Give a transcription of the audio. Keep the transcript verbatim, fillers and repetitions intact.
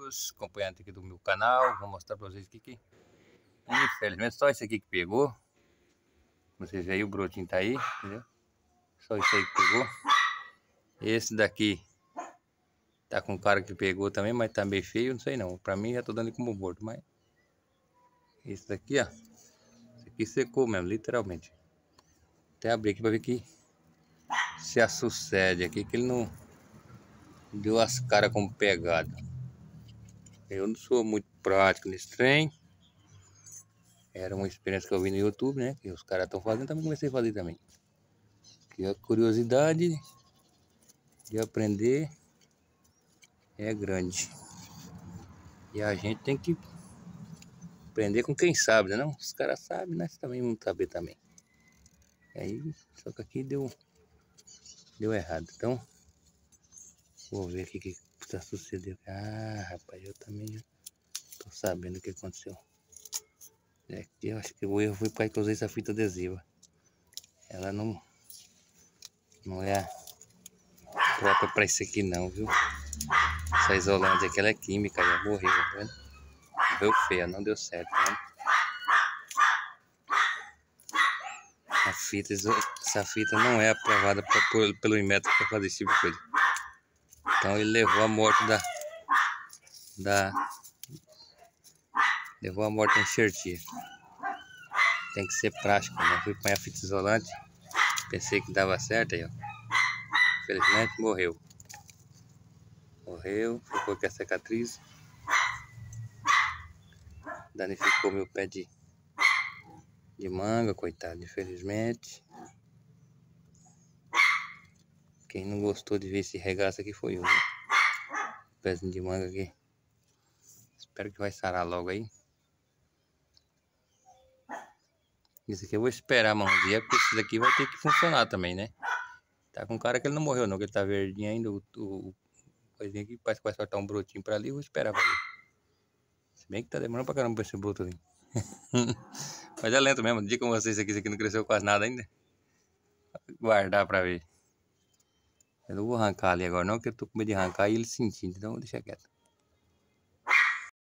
todos, acompanhantes aqui do meu canal. Vou mostrar pra vocês aqui que infelizmente só esse aqui que pegou. Vocês aí, o brotinho tá aí, entendeu? Só isso aí que pegou. Esse daqui tá com cara que pegou também, mas tá meio feio, não sei não. Pra mim já tô dando como morto, mas esse daqui, ó, esse aqui secou mesmo, literalmente. Até abrir aqui pra ver que se a sucede aqui, que ele não deu as caras como pegado. Eu não sou muito prático nesse trem. Era uma experiência que eu vi no YouTube, né? Que os caras estão fazendo, também comecei a fazer também. Que a curiosidade de aprender é grande. E a gente tem que aprender com quem sabe, né? Não? Os caras sabem, nós também vamos saber também. Aí, só que aqui deu, deu errado. Então, vou ver aqui o que está sucedendo. Ah, rapaz, eu também já tô sabendo o que aconteceu. É que eu acho que o erro foi porque eu usei essa fita adesiva. Ela não, não é própria para isso aqui não, viu? Essa isolante aqui, ela é química, já morreu, tá vendo? Morreu feia, não deu certo, né? A fita, essa fita não é aprovada pra, por, pelo Inmetro para fazer esse tipo de coisa. Então ele levou a morte da... da levou a morte da enxertia. Tem que ser prático, né? Fui pôr a fita isolante, pensei que dava certo aí, ó. Infelizmente morreu. Morreu, ficou com a cicatriz. Danificou meu pé de, de manga, coitado, infelizmente. Quem não gostou de ver esse regaço aqui foi eu, né? Pezinho de manga aqui. Espero que vai sarar logo aí. Isso aqui eu vou esperar mais um dia, porque esse daqui vai ter que funcionar também, né? Tá com cara que ele não morreu não, que ele tá verdinho ainda. O, o, o coisinha aqui parece que vai soltar um brotinho pra ali, eu vou esperar pra ver. Se bem que tá demorando pra caramba pra esse broto ali. Mas é lento mesmo, diga com vocês aqui, isso aqui não cresceu quase nada ainda. Vou guardar pra ver. Eu não vou arrancar ali agora não, porque eu tô com medo de arrancar e ele sentir, então vou deixar quieto.